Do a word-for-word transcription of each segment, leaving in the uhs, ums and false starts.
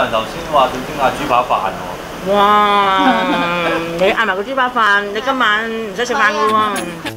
頭先話想蒸下豬扒飯喎。 哇！你嗌埋個豬扒飯，你今晚唔使食飯噶喎。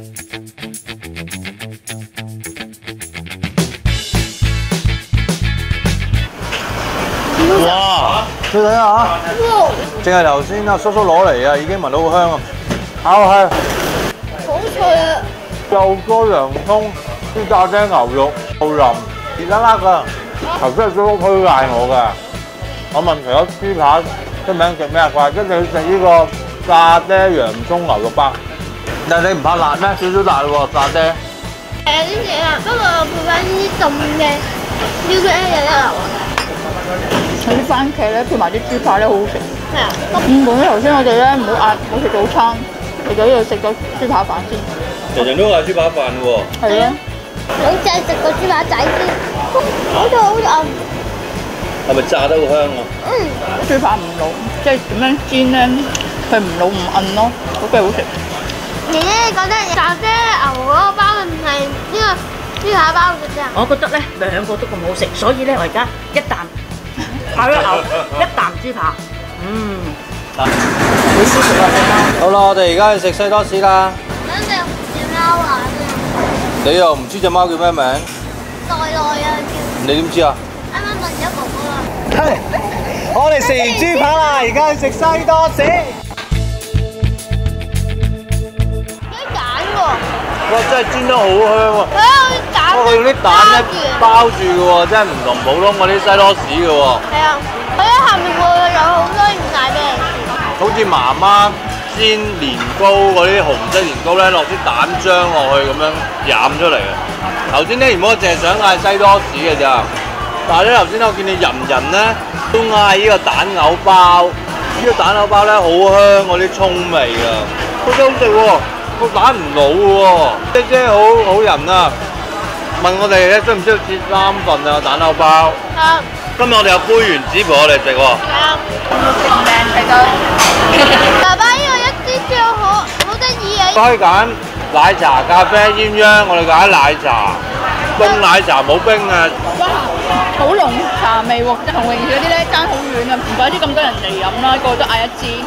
哇！你睇下，淨係頭先阿叔叔攞嚟啊，已經聞到好香啊！咬係， 好脆啊！ 又多洋葱，啲炸爹牛肉好腍，熱辣辣㗎。頭先係叔叔推介我㗎，我問除咗豬扒出名食咩啊？佢話一定要食呢個炸爹洋葱牛肉包。但係你唔怕辣咩？少少辣喎，炸爹。 誒啲嘢啊，不過配翻呢啲凍嘅呢個有得流啊！ 佢啲番茄咧配埋啲豬扒咧好好食。 係啊， 嗯，咁頭先我哋咧唔好嗌，唔好食早餐，嚟到呢度食咗豬扒飯先。 人人都嗌豬扒飯喎。 係啊， 好正食個豬扒仔先，好脆好韌。 係咪炸得好香啊？ 嗯， 豬扒唔老，即係點樣煎咧，佢唔老唔韌咯，好鬼好食。 爺爺，你覺得炸爹牛嗰個包係唔係呢個豬扒包嘅啫？ 我覺得咧兩個都咁好食，所以咧我而家一啖爆咗牛，一啖豬扒，嗯，好舒服啊！隻貓。 好啦，我哋而家去食西多士啦。 想食隻貓啊！ 你又唔知隻貓叫咩名？ 耐耐啊叫。 你點知啊？ 啱啱問咗哥哥啦。 係，我哋食完豬扒啦，而家去食西多士。 幾揀喎？ 哇！真係煎得好香喎。 係啊，好似蛋。 不過佢用啲蛋咧包住嘅喎，真係唔同普通嗰啲西多士嘅喎。 係啊，佢喺下面會有好多原奶俾你。 好似媽媽煎年糕嗰啲紅色年糕咧，落啲蛋漿落去咁樣染出嚟嘅。頭先咧原本我淨係想嗌西多士嘅咋，但係咧頭先我見你人人咧都嗌呢個蛋牛包，呢、呢個蛋牛包咧好香嗰啲葱味啊，好真好食喎，個蛋唔老喎，姐姐好好人啊！問我哋咧需唔需要切三份啊蛋牛包？ 啊！ 今日我哋有杯原子陪我哋食喎。 係啊！ 食唔靚睇到。 爸爸呢個一支支好好得意啊！ 可以揀奶茶、咖啡、鴛鴦，我哋揀奶茶，凍奶茶冇冰啊！ 哇，好濃茶味喎！即係同榮嗰啲咧爭好遠啊，唔怪之咁多人嚟飲啦，個個都嗌一支。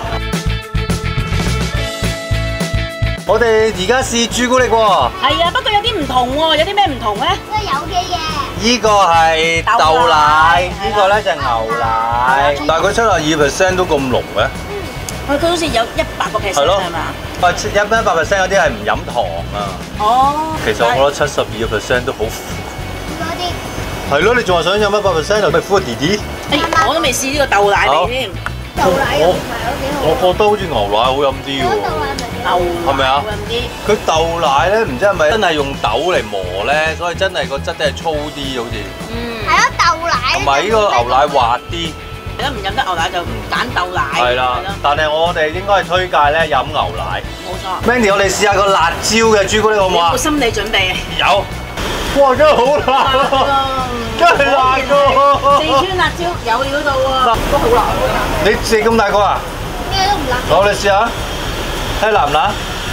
我哋而家試朱古力喎， 係啊，不過有啲唔同喎，有啲咩唔同咧？ 都有嘅嘢。 依個係豆奶，呢個咧就係牛奶，但係佢七十二 percent 都咁濃嘅。 佢佢好似有一百個 percent 係咯係嘛？ 啊，一一百 percent 嗰啲係唔飲糖啊。 哦。 其實我覺得七十二 percent 都好苦。 嗰啲。 係咯，你仲話想飲一百 percent 就咪苦個弟弟？ 誒，我都未試呢個豆奶味添。 豆奶又唔係好幾好。 我覺得好似牛奶好飲啲喎。 豆奶咪牛係咪啊好飲啲。 佢豆奶咧，唔知係咪真係用豆嚟磨咧，所以真係個質地係粗啲，好似。 嗯。 係咯，豆奶。 同埋呢個牛奶滑啲。 如果唔飲得牛奶就揀豆奶。 係啦，但係我哋應該係推介咧飲牛奶。 冇錯。 Mandy，我哋試下個辣椒嘅朱古力好唔好啊？ 有冇心理準備？ 有。哇！真係好辣啊！真係辣㗎！ 四川辣椒有料到喎，都好辣。 你食咁大個啊？ 咩都唔辣。 我哋試下，睇辣唔辣？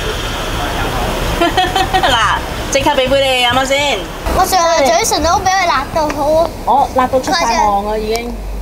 嗱，即刻俾杯你飲下先。 我上下嘴唇都俾佢辣到好。 哦，辣到出晒汗啊已經。